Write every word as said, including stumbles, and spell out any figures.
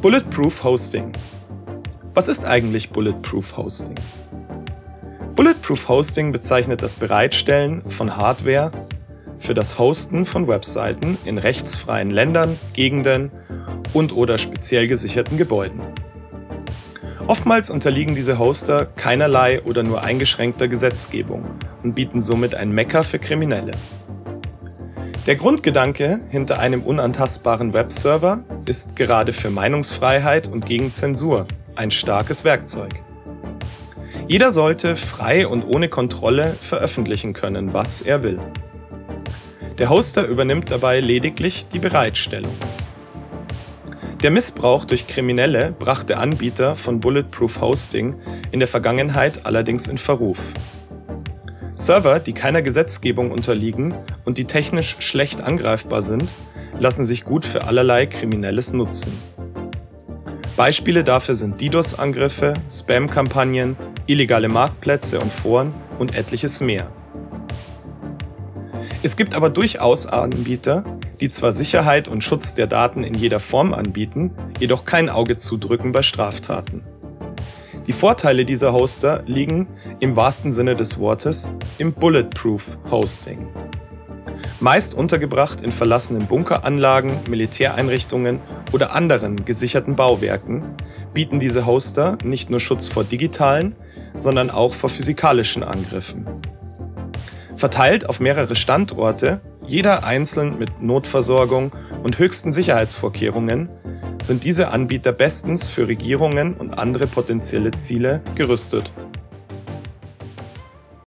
Bulletproof Hosting. Was ist eigentlich Bulletproof Hosting? Bulletproof Hosting bezeichnet das Bereitstellen von Hardware für das Hosten von Webseiten in rechtsfreien Ländern, Gegenden und/oder speziell gesicherten Gebäuden. Oftmals unterliegen diese Hoster keinerlei oder nur eingeschränkter Gesetzgebung und bieten somit ein Mekka für Kriminelle. Der Grundgedanke hinter einem unantastbaren Webserver ist gerade für Meinungsfreiheit und gegen Zensur ein starkes Werkzeug. Jeder sollte frei und ohne Kontrolle veröffentlichen können, was er will. Der Hoster übernimmt dabei lediglich die Bereitstellung. Der Missbrauch durch Kriminelle brachte Anbieter von Bulletproof Hosting in der Vergangenheit allerdings in Verruf. Server, die keiner Gesetzgebung unterliegen und die technisch schlecht angreifbar sind, lassen sich gut für allerlei Kriminelles nutzen. Beispiele dafür sind DDoS-Angriffe, Spam-Kampagnen, illegale Marktplätze und Foren und etliches mehr. Es gibt aber durchaus Anbieter, die zwar Sicherheit und Schutz der Daten in jeder Form anbieten, jedoch kein Auge zudrücken bei Straftaten. Die Vorteile dieser Hoster liegen im wahrsten Sinne des Wortes im Bulletproof Hosting. Meist untergebracht in verlassenen Bunkeranlagen, Militäreinrichtungen oder anderen gesicherten Bauwerken, bieten diese Hoster nicht nur Schutz vor digitalen, sondern auch vor physikalischen Angriffen. Verteilt auf mehrere Standorte, jeder einzeln mit Notversorgung und höchsten Sicherheitsvorkehrungen, sind diese Anbieter bestens für Regierungen und andere potenzielle Ziele gerüstet.